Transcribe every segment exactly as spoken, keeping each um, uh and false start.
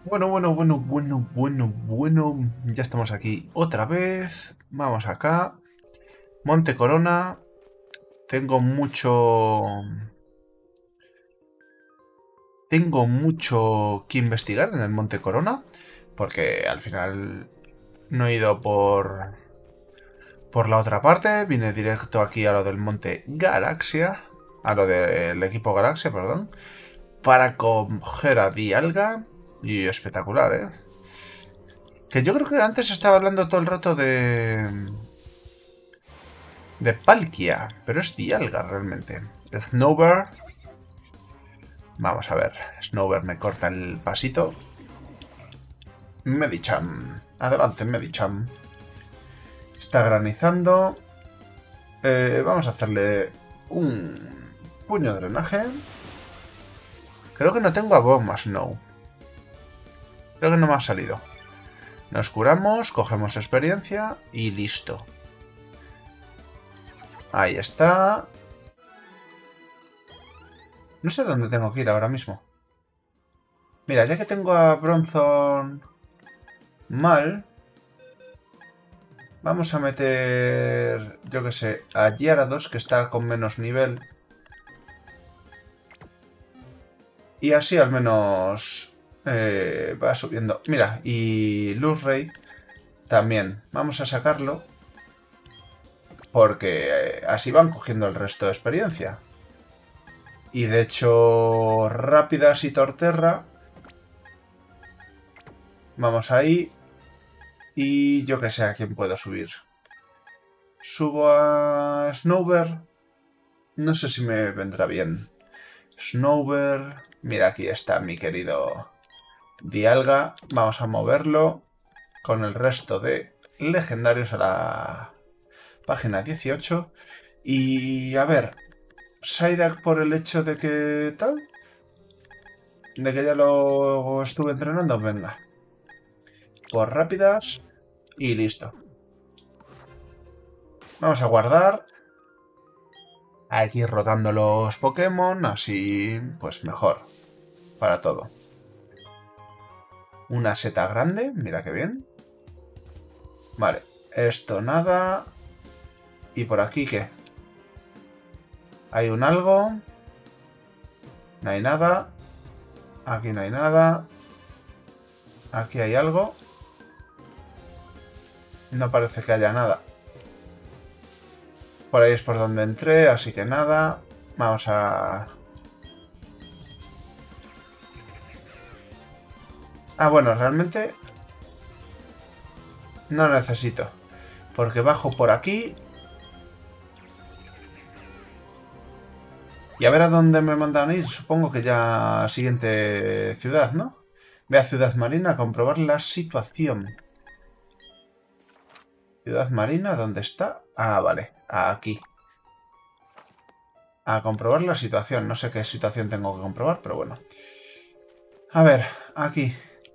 Bueno, bueno, bueno, bueno, bueno, bueno. Ya estamos aquí otra vez. Vamos acá. Monte Corona. Tengo mucho... Tengo mucho que investigar en el Monte Corona. Porque al final no he ido por... Por la otra parte. Vine directo aquí a lo del Monte Galaxia. A lo del equipo Galaxia, perdón. Para coger a Dialga. Y espectacular, ¿eh? Que yo creo que antes estaba hablando todo el rato de... De Palkia, pero es Dialga realmente. Snowbird. Vamos a ver. Snowbird me corta el pasito. Medicham. Adelante, Medicham. Está granizando. Eh, vamos a hacerle un puño de drenaje. Creo que no tengo a Bomba Snow. Creo que no me ha salido. Nos curamos, cogemos experiencia y listo. Ahí está. No sé dónde tengo que ir ahora mismo. Mira, ya que tengo a Bronzong mal, vamos a meter, yo que sé, a Gyarados, que está con menos nivel. Y así al menos eh, va subiendo. Mira, y Luxray también. Vamos a sacarlo. Porque eh, así van cogiendo el resto de experiencia. Y de hecho, Rápidas y Torterra. Vamos ahí. Y yo que sé a quién puedo subir. Subo a Snowbird. No sé si me vendrá bien. Snowbird. Mira, aquí está mi querido Dialga. Vamos a moverlo con el resto de legendarios a la página dieciocho. Y a ver, Psyduck por el hecho de que tal, de que ya lo estuve entrenando, venga. Por rápidas y listo. Vamos a guardar. Hay que ir rotando los Pokémon, así pues mejor para todo. Una seta grande, mira qué bien. Vale, esto nada. ¿Y por aquí qué? Hay un algo. No hay nada. Aquí no hay nada. Aquí hay algo. No parece que haya nada. Por ahí es por donde entré, así que nada. Vamos a... Ah, bueno, realmente... No necesito. Porque bajo por aquí. Y a ver a dónde me mandan ir. Supongo que ya siguiente ciudad, ¿no? Ve a Ciudad Marina a comprobar la situación. Ciudad Marina, ¿dónde está? Ah, vale. Aquí. A comprobar la situación. No sé qué situación tengo que comprobar, pero bueno. A ver, aquí.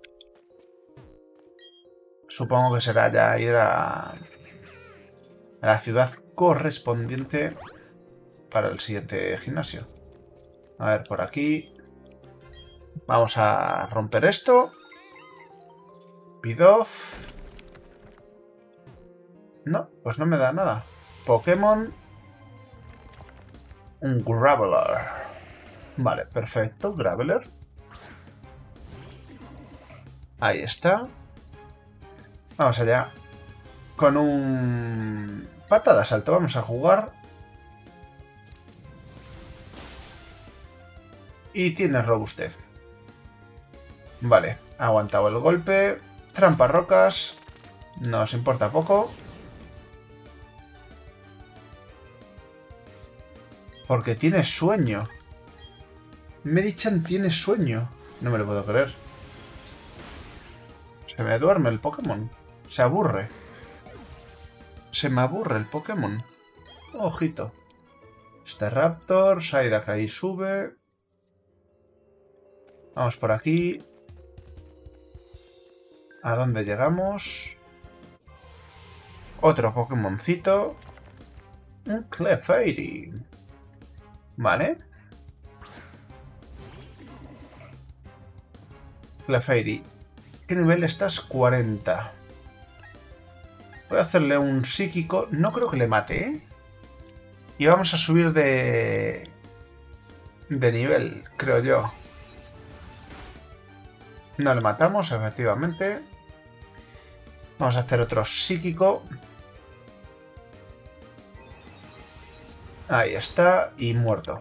Supongo que será ya ir a, a la ciudad correspondiente para el siguiente gimnasio. A ver, por aquí. Vamos a romper esto. Pidoof. No, pues no me da nada. Pokémon. Un Graveler. Vale, perfecto. Graveler. Ahí está. Vamos allá. Con un... Patada salto. Vamos a jugar. Y tiene robustez. Vale, ha aguantado el golpe. Trampa rocas. Nos importa poco. Porque tiene sueño. Medichan tiene sueño. No me lo puedo creer. Se me duerme el Pokémon. Se aburre. Se me aburre el Pokémon. Ojito. Este Raptor. Psyduck ahí sube. Vamos por aquí. ¿A dónde llegamos? Otro Pokémoncito. Un Clefairy. Vale. Clefairy ¿Qué nivel estás? cuarenta. Voy a hacerle un psíquico. No creo que le mate, ¿eh? Y vamos a subir de... de nivel, creo yo. No le matamos, efectivamente. Vamos a hacer otro psíquico. Ahí está. Y muerto.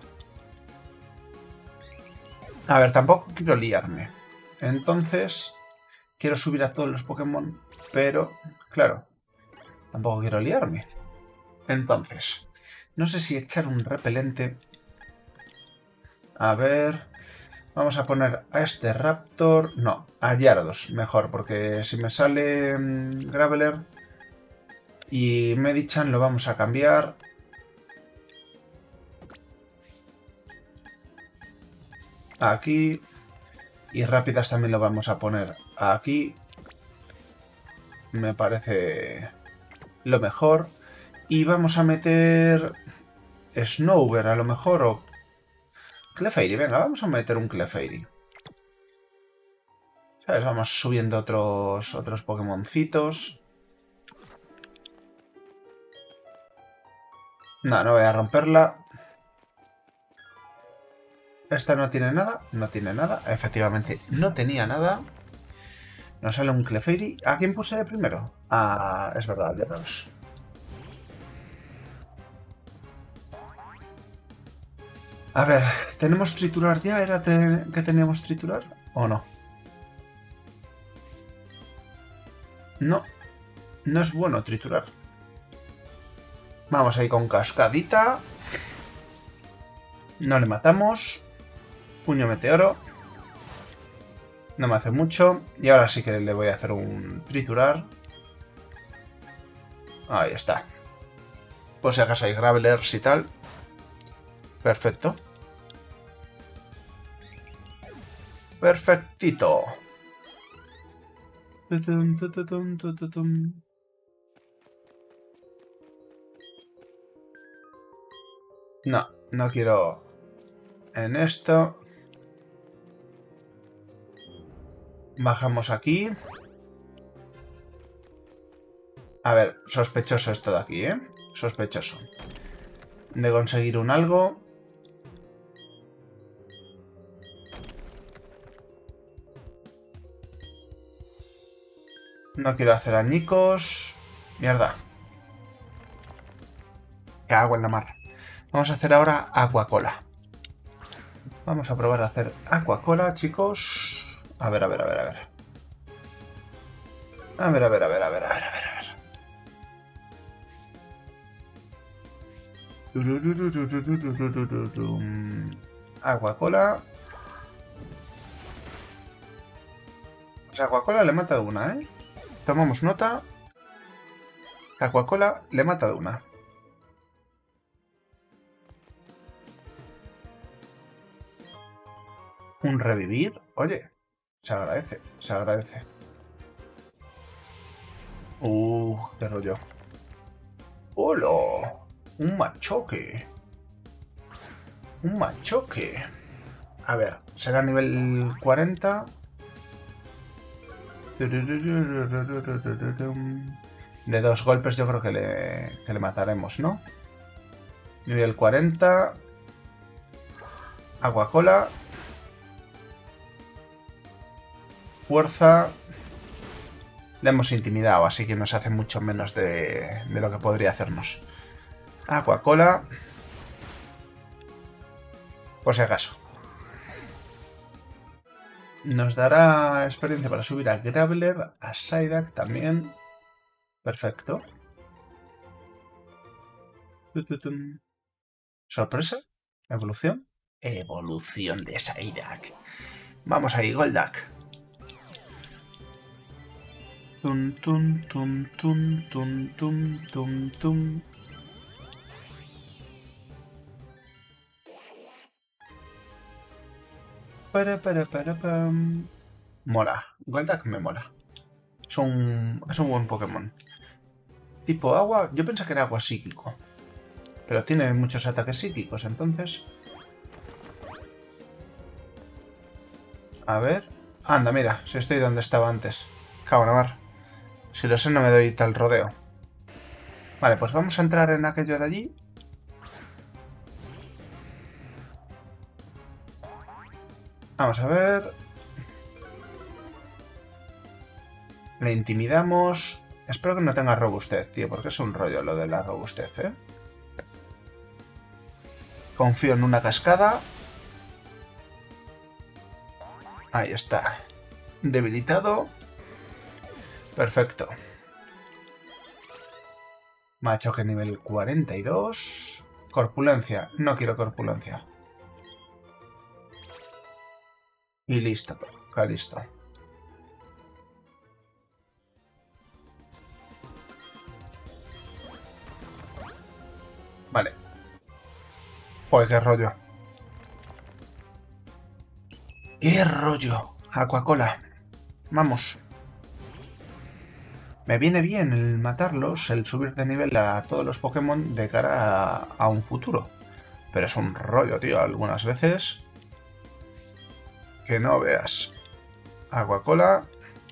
A ver, tampoco quiero liarme. Entonces, quiero subir a todos los Pokémon. Pero, claro, tampoco quiero liarme. Entonces, no sé si echar un repelente. A ver... Vamos a poner a este Raptor... No, a Gyarados, mejor, porque si me sale mmm, Graveler y Medichan lo vamos a cambiar. Aquí. Y Rápidas también lo vamos a poner aquí. Me parece lo mejor. Y vamos a meter Snover a lo mejor o... Clefairy, venga, vamos a meter un Clefairy. ¿Sabes? Vamos subiendo otros, otros Pokémoncitos. No, no voy a romperla. Esta no tiene nada, no tiene nada. Efectivamente, no tenía nada. Nos sale un Clefairy. ¿A quién puse de primero? Ah, es verdad, ya dos. A ver, ¿tenemos triturar ya? ¿Era te que teníamos triturar o no? No, no es bueno triturar. Vamos ahí con cascadita. No le matamos. Puño meteoro. No me hace mucho. Y ahora sí que le voy a hacer un triturar. Ahí está. Por si acaso hay Gravelers y tal. Perfecto. Perfectito. No, no quiero en esto. Bajamos aquí. A ver, sospechoso esto de aquí, ¿eh? Sospechoso. De conseguir un algo. No quiero hacer añicos. Mierda. Cago en la mar. Vamos a hacer ahora Aquacola. Vamos a probar a hacer Aquacola, chicos. A ver, a ver, a ver, a ver. A ver, a ver, a ver, a ver, a ver, a ver, a ver. Aquacola. O sea, Aquacola le mata de una, ¿eh? Tomamos nota. Aquacola le mata de una. Un revivir. Oye, se agradece, se agradece. Uh, qué rollo. ¡Hola! Un machoque. Un machoque. A ver, será nivel cuarenta. De dos golpes yo creo que le, que le mataremos, ¿no? Nivel cuarenta. Aquacola. Fuerza. Le hemos intimidado, así que nos hace mucho menos de, de lo que podría hacernos. Aquacola. Por si acaso. Nos dará experiencia para subir a Graveler, a Psyduck también. Perfecto. ¿Sorpresa? ¿Evolución? Evolución de Psyduck. Vamos ahí, Golduck. Tum, tum, tum, tum, tum, tum, tum, tum. Para, para, para, pam. Mola. Golduck me mola. Es un, es un buen Pokémon. Tipo agua. Yo pensé que era agua psíquico. Pero tiene muchos ataques psíquicos, entonces... A ver... Anda, mira, si estoy donde estaba antes. Cago en la mar. Si lo sé, no me doy tal rodeo. Vale, pues vamos a entrar en aquello de allí. Vamos a ver. Le intimidamos. Espero que no tenga robustez, tío, porque es un rollo lo de la robustez, ¿eh? Confío en una cascada. Ahí está. Debilitado. Perfecto. Machoque nivel cuarenta y dos. Corpulencia. No quiero corpulencia. Y listo. Está listo. Vale. Joder, qué rollo. ¡Qué rollo! Aquacola. Vamos. Me viene bien el matarlos, el subir de nivel a todos los Pokémon de cara a, a un futuro. Pero es un rollo, tío, algunas veces. Que no veas. Aquacola.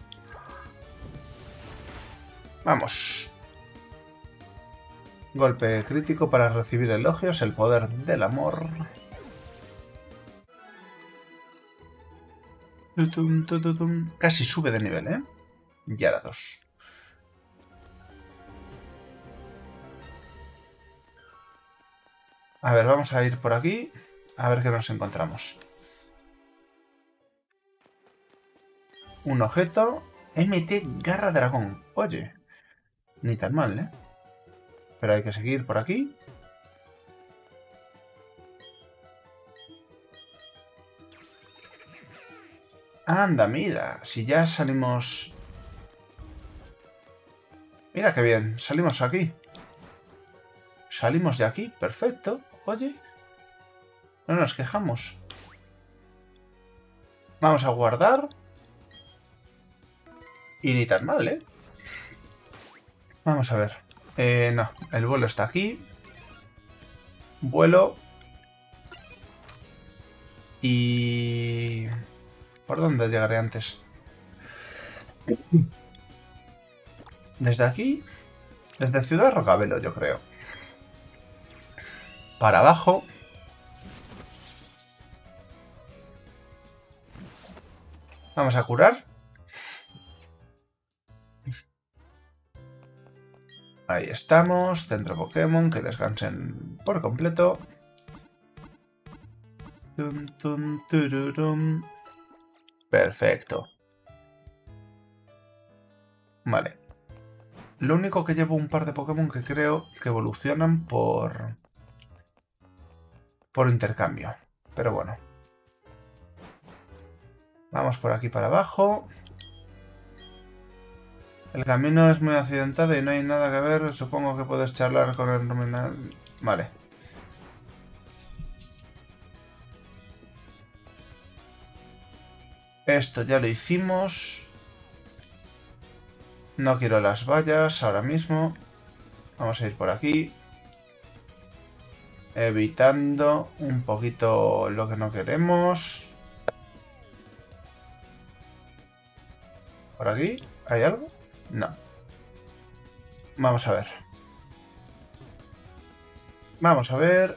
Vamos. Golpe crítico para recibir elogios, el poder del amor. Casi sube de nivel, ¿eh? Y ahora dos. A ver, vamos a ir por aquí. A ver qué nos encontramos. Un objeto. M T Garra Dragón. Oye, ni tan mal, ¿eh? Pero hay que seguir por aquí. Anda, mira. Si ya salimos... Mira qué bien. Salimos aquí. Salimos de aquí. Perfecto. Oye. No nos quejamos. Vamos a guardar. Y ni tan mal, ¿eh? Vamos a ver. Eh, no, el vuelo está aquí. Vuelo. Y... ¿Por dónde llegaré antes? Desde aquí. Desde Ciudad Rocabelo, yo creo. Para abajo. Vamos a curar. Ahí estamos. Centro Pokémon. Que descansen por completo. Tum, tum, tururum. Perfecto. Vale. Lo único que llevo un par de Pokémon que creo que evolucionan por... por intercambio. Pero bueno. Vamos por aquí para abajo. El camino es muy accidentado y no hay nada que ver. Supongo que puedes charlar con el nominal. Vale. Esto ya lo hicimos. No quiero las vallas ahora mismo. Vamos a ir por aquí. Evitando un poquito lo que no queremos. ¿Por aquí? ¿Hay algo? No. Vamos a ver. Vamos a ver.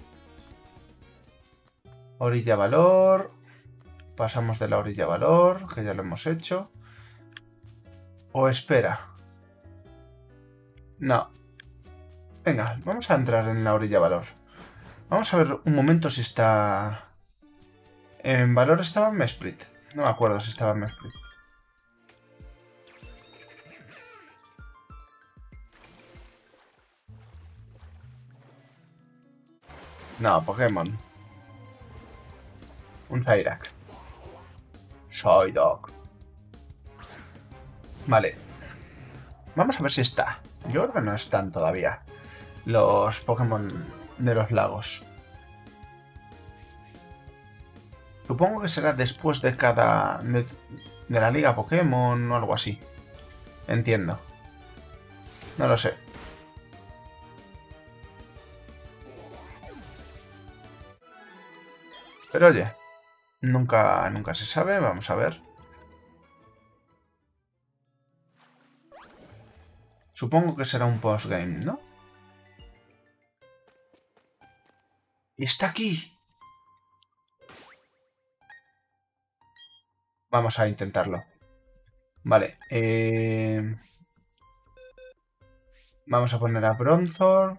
Orilla valor. Pasamos de la orilla valor, que ya lo hemos hecho. O espera. No. Venga, vamos a entrar en la orilla valor. Vamos a ver un momento si está... En valor estaba Mesprit. No me acuerdo si estaba Mesprit. No, Pokémon. Un Zyrac. Psyduck. Vale. Vamos a ver si está. Yo creo que no están todavía los Pokémon de los lagos. Supongo que será después de cada... De, de la liga Pokémon o algo así. Entiendo. No lo sé. Pero oye, nunca, nunca se sabe. Vamos a ver. Supongo que será un postgame, ¿no? ¡Está aquí! Vamos a intentarlo. Vale. Eh... Vamos a poner a Bronzor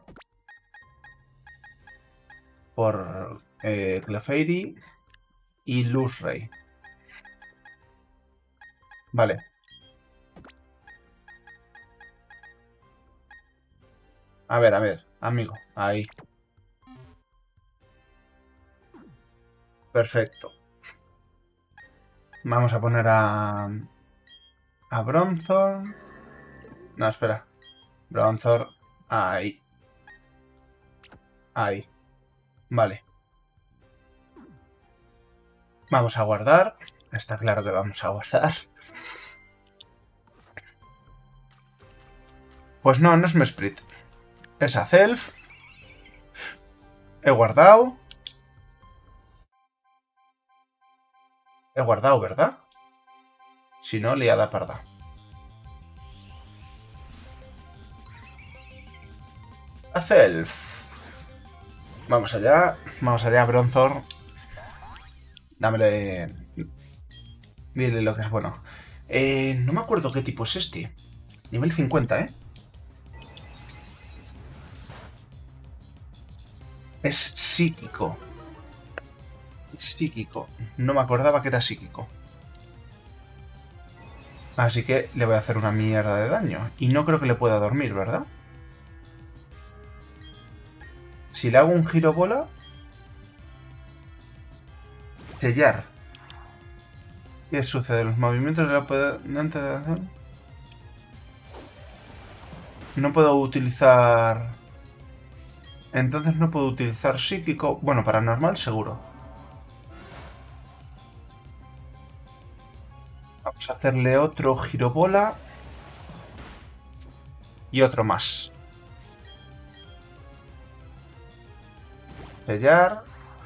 por eh, Clefairy y Luzray. Vale. A ver, a ver, amigo. Ahí. Perfecto. Vamos a poner a... A Bronzor. No, espera. Bronzor. Ahí. Ahí. Vale. Vamos a guardar. Está claro que vamos a guardar. Pues no, no es Mesprit. Es Azelf. He guardado. He guardado, ¿verdad? Si no, liada parda. Azelf. Vamos allá. Vamos allá, Bronzor. Dámele... Dile lo que es bueno. Eh, no me acuerdo qué tipo es este. Nivel cincuenta, ¿eh? Es psíquico. Psíquico. No me acordaba que era psíquico. Así que le voy a hacer una mierda de daño. Y no creo que le pueda dormir, ¿verdad? Si le hago un giro bola... Sellar. ¿Qué sucede? Los movimientos de la oponente de acción. No puedo utilizar... Entonces no puedo utilizar psíquico. Bueno, paranormal seguro. Vamos a hacerle otro girobola. Y otro más. Sellar.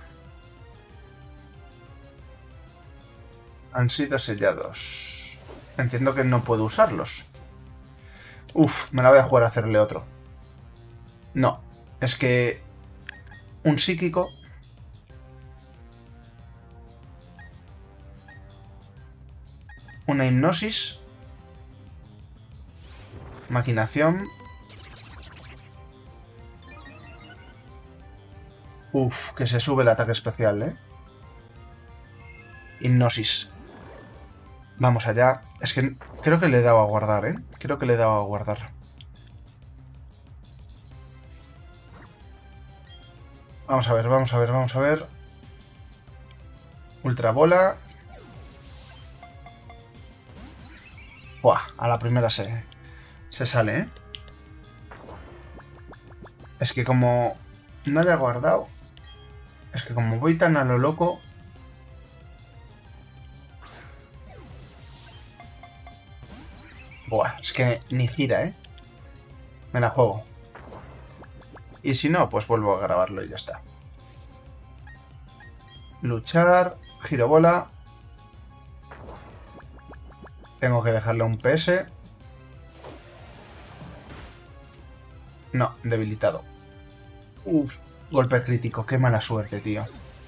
Han sido sellados. Entiendo que no puedo usarlos. Uf, me la voy a jugar a hacerle otro. No, es que... Un psíquico... Una hipnosis. Maquinación. Uf, que se sube el ataque especial, ¿eh? Hipnosis. Vamos allá. Es que creo que le he dado a guardar, ¿eh? Creo que le he dado a guardar. Vamos a ver, vamos a ver, vamos a ver. Ultra bola. Buah, a la primera se, se sale, ¿eh? Es que como no haya guardado... Es que como voy tan a lo loco... Buah, es que ni gira, ¿eh? Me la juego. Y si no, pues vuelvo a grabarlo y ya está. Luchar, girobola. Tengo que dejarle un P S. No, debilitado. Uf, golpe crítico, qué mala suerte, tío.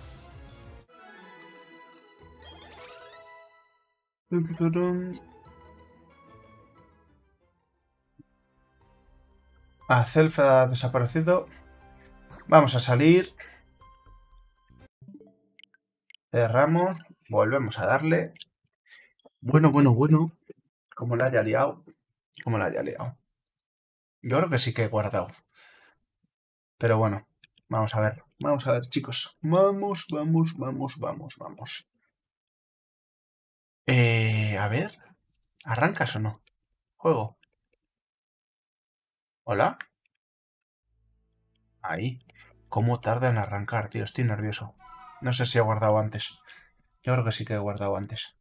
Azelf ha desaparecido. Vamos a salir. Cerramos. Volvemos a darle. Bueno, bueno, bueno. Como la haya liado. Como la haya liado. Yo creo que sí que he guardado. Pero bueno, vamos a ver. Vamos a ver, chicos. Vamos, vamos, vamos, vamos, vamos. Eh, a ver. ¿Arrancas o no? Juego. ¿Hola? Ahí. ¿Cómo tarda en arrancar, tío? Estoy nervioso. No sé si he guardado antes. Yo creo que sí que he guardado antes.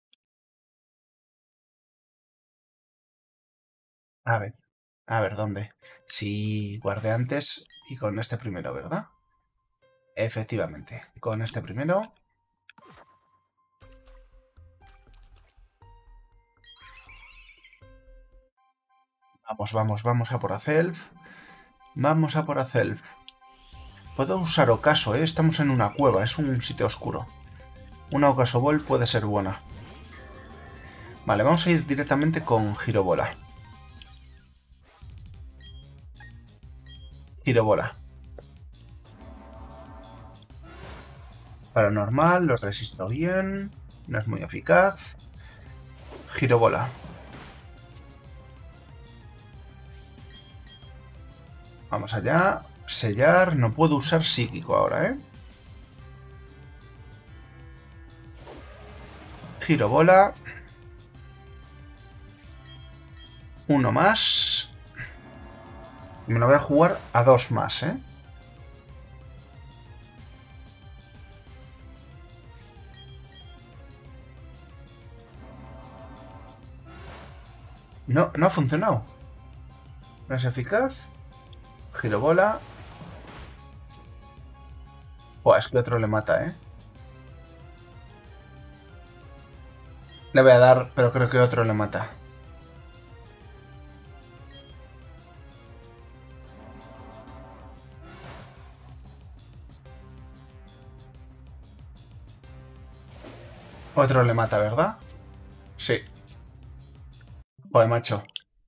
A ver. A ver, ¿dónde? Sí, guardé antes y con este primero, ¿verdad? Efectivamente. Con este primero. Vamos, vamos, vamos a por Azelf. Vamos a por Azelf. Puedo usar Ocaso, ¿eh? Estamos en una cueva, es un sitio oscuro. Una Ocaso Ball puede ser buena. Vale, vamos a ir directamente con Girobola. Girobola. Paranormal, lo resisto bien. No es muy eficaz. Girobola. Vamos allá. Sellar. No puedo usar psíquico ahora, ¿eh? Girobola. Uno más. Me lo voy a jugar a dos más, ¿eh? No, no ha funcionado. No es eficaz. Girobola. Buah, es que otro le mata, ¿eh? Le voy a dar, pero creo que otro le mata. Otro le mata, ¿verdad? Sí. Joder, macho.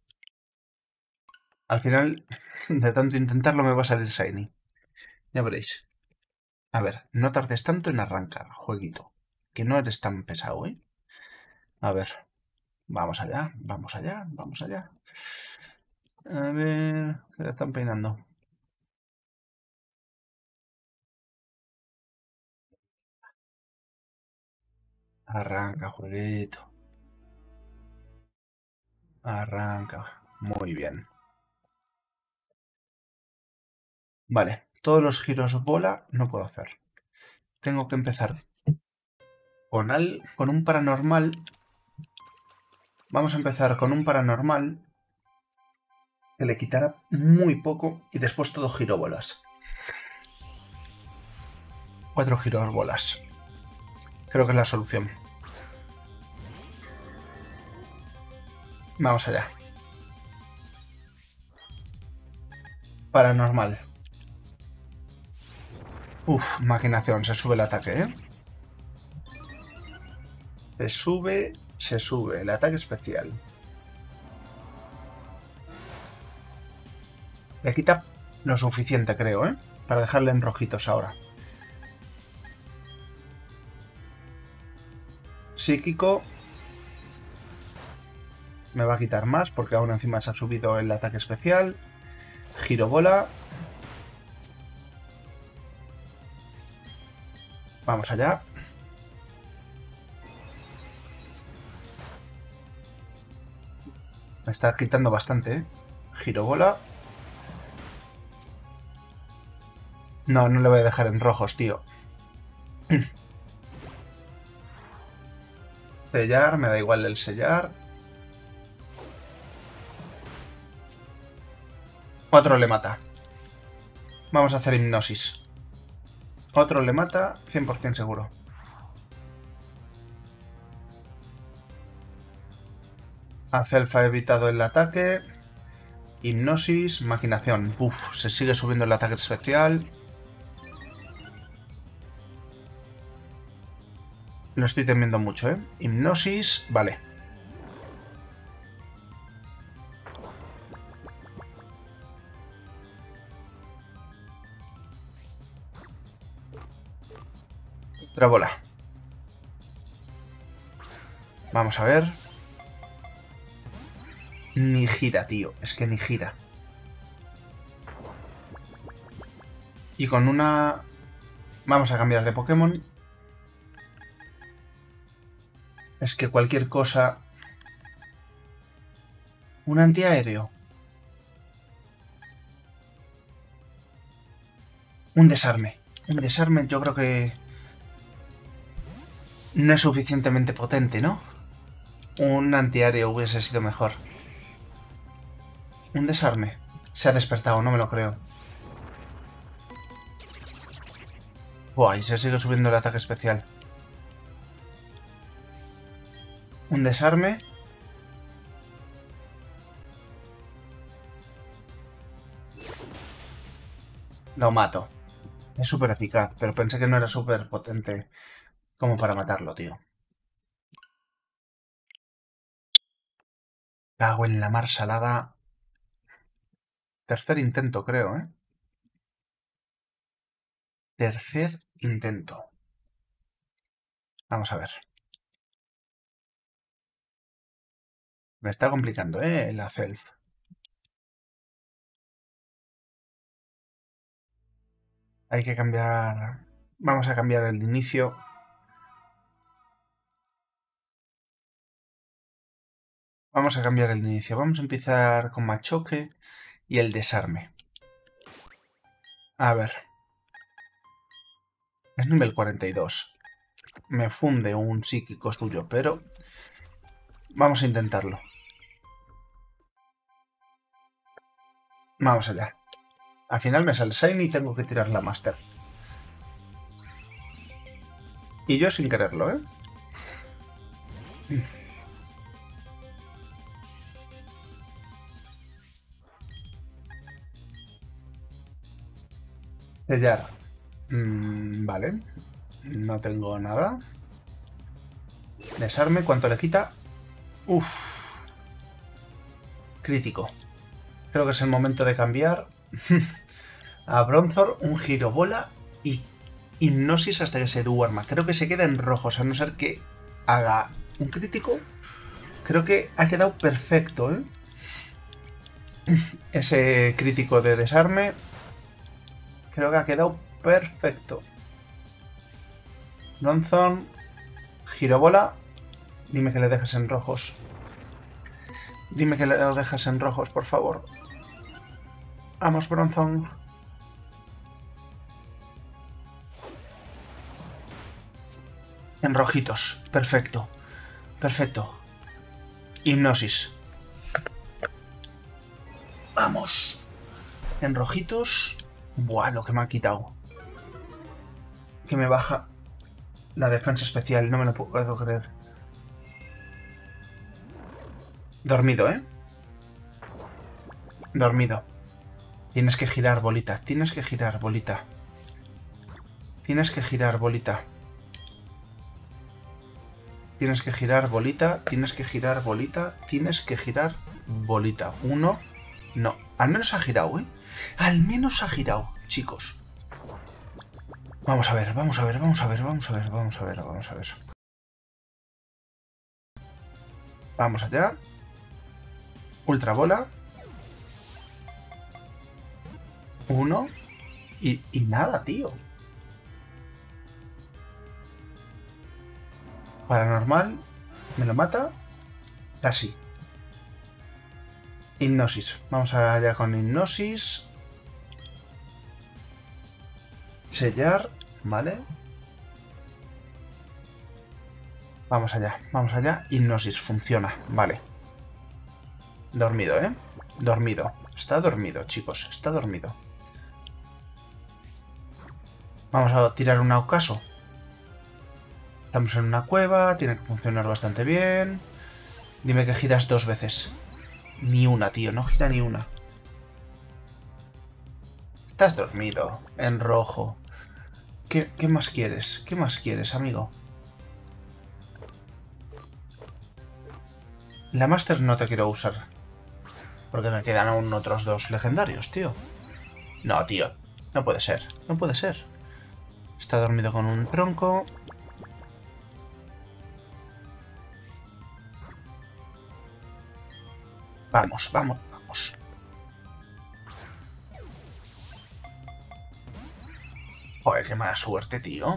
Al final, de tanto intentarlo, me va a salir Shiny. Ya veréis. A ver, no tardes tanto en arrancar, jueguito. Que no eres tan pesado, ¿eh? A ver. Vamos allá, vamos allá, vamos allá. A ver... ¿Qué le están peinando? Arranca, jueguito. Arranca. Muy bien. Vale, todos los giros bola no puedo hacer. Tengo que empezar con, al, con un paranormal. Vamos a empezar con un paranormal que le quitará muy poco y después todo girobolas. Cuatro girobolas. Creo que es la solución. Vamos allá. Paranormal. Uf, maquinación. Se sube el ataque, ¿eh? Se sube, se sube. El ataque especial. Le quita lo suficiente, creo, ¿eh? Para dejarle en rojitos ahora. Psíquico. Me va a quitar más porque aún encima se ha subido el ataque especial. Girobola. Vamos allá. Me está quitando bastante, ¿eh? Girobola. No, no le voy a dejar en rojos, tío. Sellar, me da igual el sellar. Otro le mata. Vamos a hacer hipnosis. Otro le mata, cien por cien seguro. Azelf ha evitado el ataque. Hipnosis, maquinación. Uf, se sigue subiendo el ataque especial. Lo estoy temiendo mucho, ¿eh? Hipnosis, vale. Otra bola. Vamos a ver. Ni gira, tío. Es que ni gira. Y con una... Vamos a cambiar de Pokémon. Es que cualquier cosa... Un antiaéreo. Un desarme. Un desarme yo creo que... No es suficientemente potente, ¿no? Un antiaéreo hubiese sido mejor. Un desarme. Se ha despertado, no me lo creo. Buah, y se sigue subiendo el ataque especial. Un desarme. Lo mato. Es súper eficaz, pero pensé que no era súper potente como para matarlo, tío. Cago en la mar salada. Tercer intento, creo, ¿eh? Tercer intento. Vamos a ver. Me está complicando, ¿eh? La Felf. Hay que cambiar... Vamos a cambiar el inicio. Vamos a cambiar el inicio. Vamos a empezar con machoque y el desarme. A ver. Es nivel cuarenta y dos. Me funde un psíquico suyo, pero... Vamos a intentarlo. Vamos allá. Al final me sale Shiny y tengo que tirar la Master. Y yo sin quererlo, ¿eh? Sellar. Mm, vale. No tengo nada. Desarme. ¿Cuánto le quita? Uf. Crítico. Creo que es el momento de cambiar a Bronzor, un giro bola y hipnosis hasta que se duerma. Creo que se queda en rojos, a no ser que haga un crítico. Creo que ha quedado perfecto, ¿eh? Ese crítico de desarme. Creo que ha quedado perfecto. Bronzor, giro bola. Dime que le dejes en rojos. Dime que le dejas en rojos, por favor. Vamos, Bronzor. En rojitos. Perfecto. Perfecto. Hipnosis. Vamos. En rojitos. Buah, lo que me ha quitado. Que me baja la defensa especial. No me lo puedo creer. Dormido, ¿eh? Dormido. Tienes que girar, bolita. Tienes que girar, bolita. Tienes que girar, bolita. Tienes que girar, bolita. Tienes que girar, bolita. Tienes que girar, bolita. Uno. No. Al menos ha girado, ¿eh? Al menos ha girado, chicos. Vamos a ver, vamos a ver, vamos a ver, vamos a ver, vamos a ver, vamos a ver. Vamos allá. Ultra bola. Uno. Y, y nada, tío. Paranormal. ¿Me lo mata? Casi. Hipnosis. Vamos allá con hipnosis. Sellar. Vale. Vamos allá, vamos allá. Hipnosis. Funciona. Vale. Dormido, ¿eh? Dormido. Está dormido, chicos. Está dormido. Vamos a tirar un ocaso. Estamos en una cueva. Tiene que funcionar bastante bien. Dime que giras dos veces. Ni una, tío. No gira ni una. Estás dormido. En rojo. ¿Qué, qué más quieres? ¿Qué más quieres, amigo? La Master no te quiero usar. Porque me quedan aún otros dos legendarios, tío. No, tío. No puede ser. No puede ser. Está dormido con un tronco. Vamos, vamos, vamos. Joder, qué mala suerte, tío.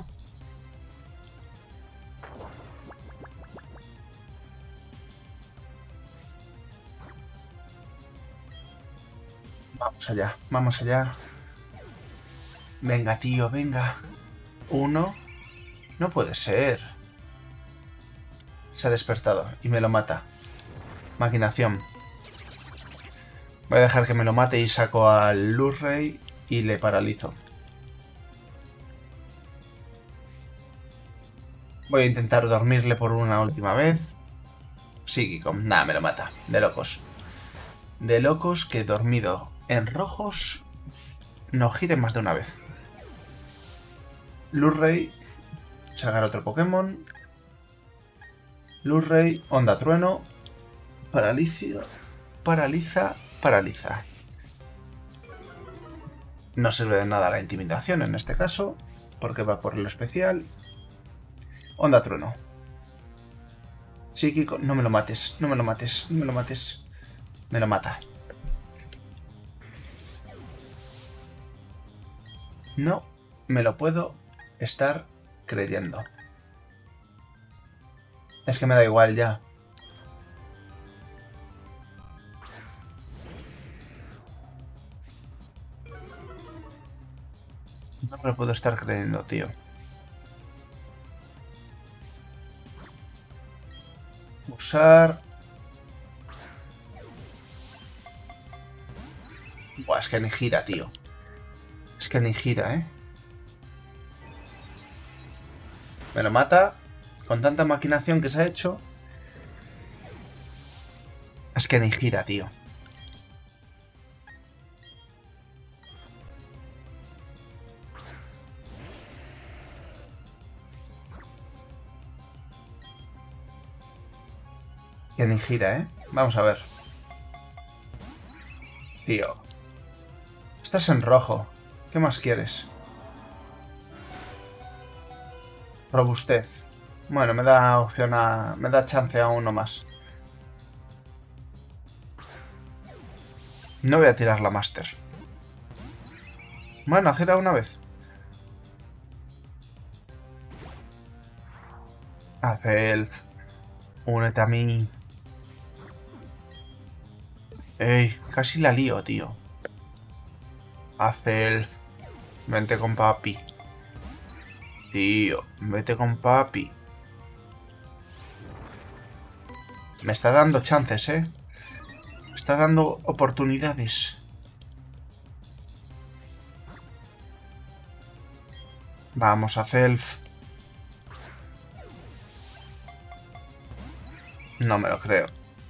Vamos allá, vamos allá. Venga, tío, venga. Uno. No puede ser. Se ha despertado y me lo mata. Maquinación. Voy a dejar que me lo mate y saco al Lurray y le paralizo. Voy a intentar dormirle por una última vez. Psíquico. Nada, me lo mata. De locos. De locos que dormido en rojos no gire más de una vez. Lurray, sacar otro Pokémon. Lurray, Onda Trueno, paralicio, paraliza, paraliza. No sirve de nada la intimidación en este caso, porque va por lo especial. Onda Trueno. Psíquico, no me lo mates, no me lo mates, no me lo mates. Me lo mata. No me lo puedo estar creyendo. Es que me da igual ya. No me lo puedo estar creyendo, tío. Usar... Buah, es que ni gira, tío. Es que ni gira, ¿eh? Me lo mata. Con tanta maquinación que se ha hecho. Es que ni gira, tío. Que ni gira, ¿eh? Vamos a ver. Tío. Estás en rojo. ¿Qué más quieres? Robustez. Bueno, me da opción a... Me da chance a uno más. No voy a tirar la Master. Bueno, gira una vez. Azelf. Únete a mí. Ey, casi la lío, tío. Azelf. Vente con papi. Tío, vete con papi. Me está dando chances, ¿eh? Me está dando oportunidades. Vamos, Azelf. No me lo creo.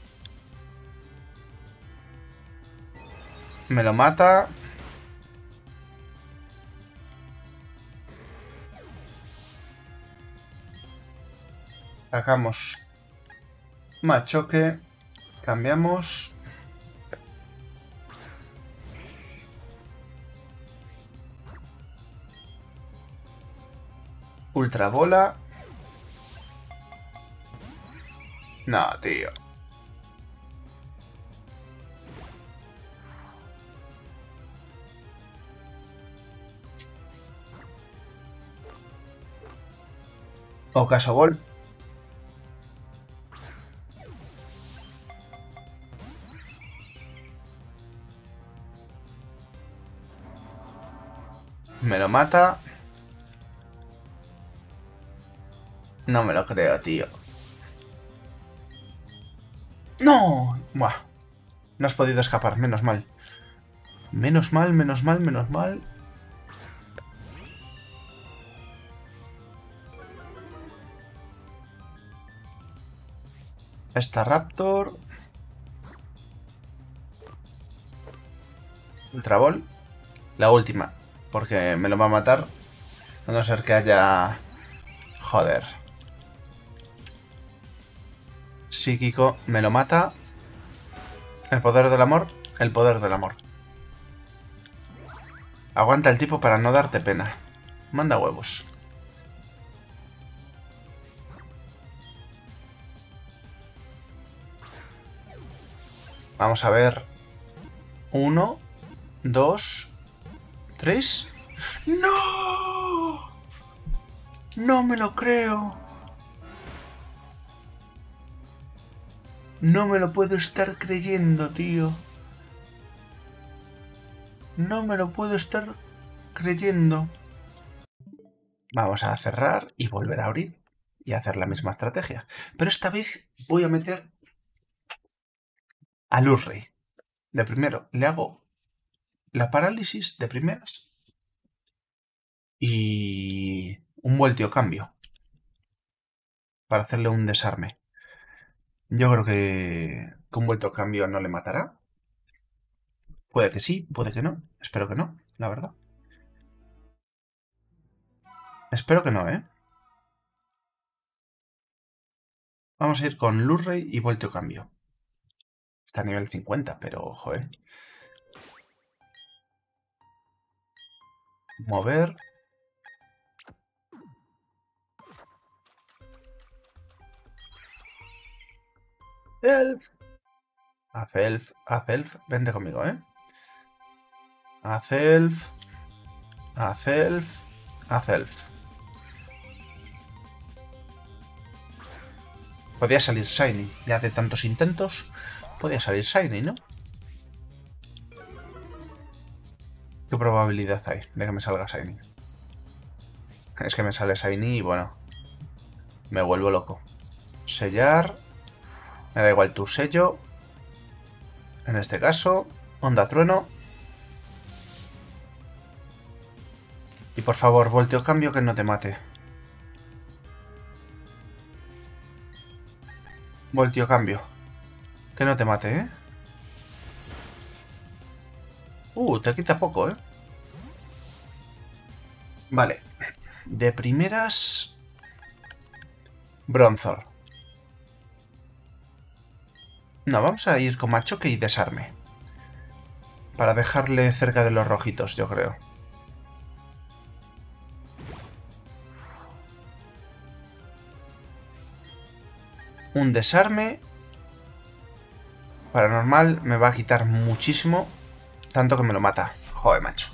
Me lo mata. Sacamos Machoque. Cambiamos. Ultra Bola. No, tío. Ocaso Ball. Me lo mata. No me lo creo, tío. ¡No! Buah. No has podido escapar, menos mal. Menos mal, menos mal, menos mal. Esta Raptor. Ultra Ball. La última. Porque me lo va a matar. A no ser que haya... Joder. Psíquico. Me lo mata. El poder del amor. El poder del amor. Aguanta el tipo para no darte pena. Manda huevos. Vamos a ver. Uno. Dos. Tres. ¡No! No me lo creo. No me lo puedo estar creyendo, tío. No me lo puedo estar creyendo. Vamos a cerrar y volver a abrir y hacer la misma estrategia. Pero esta vez voy a meter a Lurray. De primero, le hago la parálisis de primeras y un voltio cambio para hacerle un desarme. Yo creo que, que un vuelto cambio no le matará. Puede que sí, puede que no. Espero que no. la verdad. Espero que no, ¿eh? Vamos a ir con Lurray y Volteo Cambio. Está a nivel cincuenta, pero ojo, ¿eh? Mover. Elf. Haz elf, haz elf. Vente conmigo, ¿eh? Haz elf. Haz elf. Haz elf. Podía salir Shiny. Ya de tantos intentos, podía salir Shiny, ¿no? ¿Qué probabilidad hay de que me salga Shiny? Es que me sale Shiny y bueno, me vuelvo loco. Sellar. Me da igual tu sello. En este caso, Onda Trueno. Y por favor, Volteo Cambio que no te mate. Volteo Cambio. Que no te mate, ¿eh? Uh, te quita poco, ¿eh? Vale. De primeras... Bronzor. No, vamos a ir con Machoque y Desarme. Para dejarle cerca de los rojitos, yo creo. Un Desarme. Paranormal me va a quitar muchísimo. Tanto que me lo mata. Joder, macho.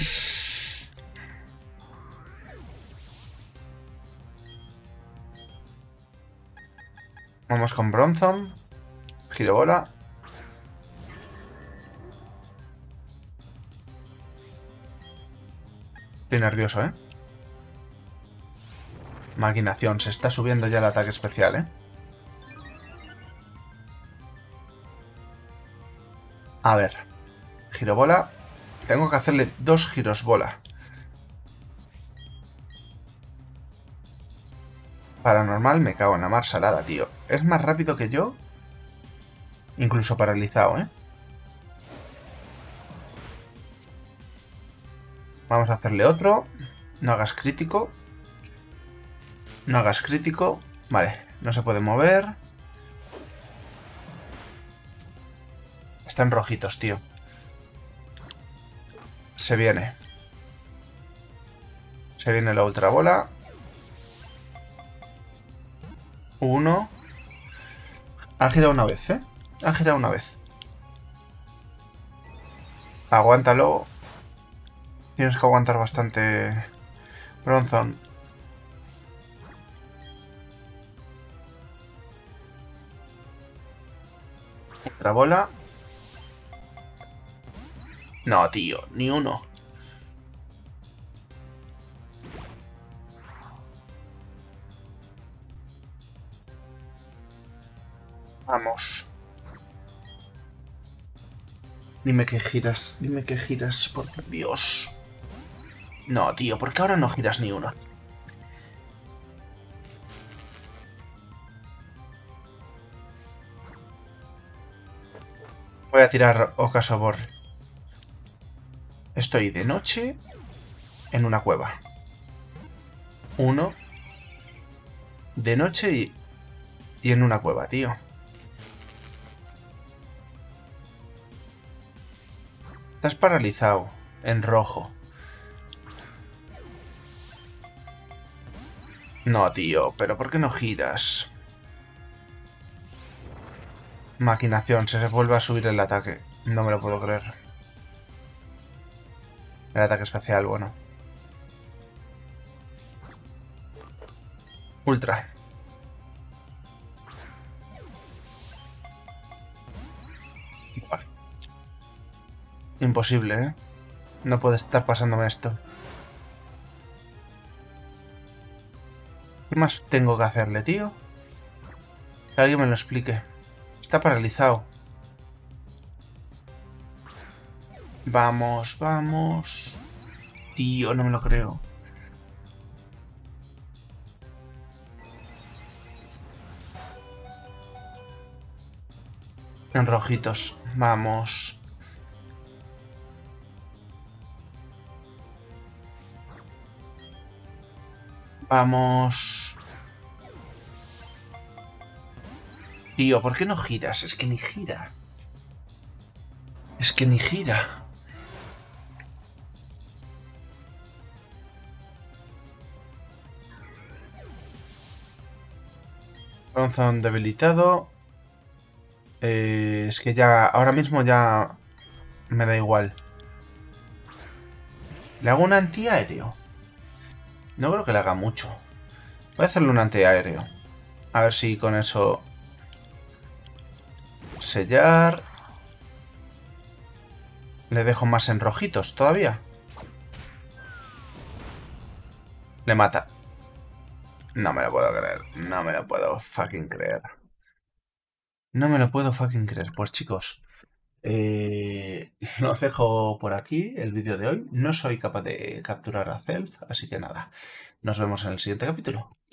Vamos con Bronzong. Girobola. Estoy nervioso, ¿eh? Maquinación. Se está subiendo ya el ataque especial, ¿eh? A ver. Girobola. Tengo que hacerle dos giros bola. Paranormal me cago en la mar salada, tío. Es más rápido que yo. Incluso paralizado, ¿eh? Vamos a hacerle otro. No hagas crítico. No hagas crítico. Vale, no se puede mover. Están rojitos, tío. Se viene. Se viene la ultra bola. Uno. Ha girado una vez, ¿eh? Ha girado una vez. Aguántalo. Tienes que aguantar bastante. Bronzong. Otra bola. No, tío. Ni uno. Vamos. Dime que giras. Dime que giras. Por Dios. No, tío. ¿Por qué ahora no giras ni una? Voy a tirar Ocasobor. Estoy de noche en una cueva. Uno. De noche y, y en una cueva, tío. Estás paralizado. En rojo. No, tío. ¿Pero por qué no giras? Maquinación. Se vuelve a subir el ataque. No me lo puedo creer. El ataque especial, bueno. Ultra. Vale. Imposible, ¿eh? No puede estar pasándome esto. ¿Qué más tengo que hacerle, tío? Que alguien me lo explique. Está paralizado. Vamos, vamos. Tío, no me lo creo. En rojitos. Vamos. Vamos. Tío, ¿por qué no giras? Es que ni gira. Es que ni gira. Bronzón debilitado. Eh, es que ya... Ahora mismo ya... Me da igual. ¿Le hago un antiaéreo? No creo que le haga mucho. Voy a hacerle un antiaéreo. A ver si con eso... Sellar... Le dejo más en rojitos todavía. Le mata. No me lo puedo creer. No me lo puedo fucking creer. No me lo puedo fucking creer. Pues chicos... Eh, os dejo por aquí el vídeo de hoy. No soy capaz de capturar a Zelf, así que nada. Nos vemos en el siguiente capítulo.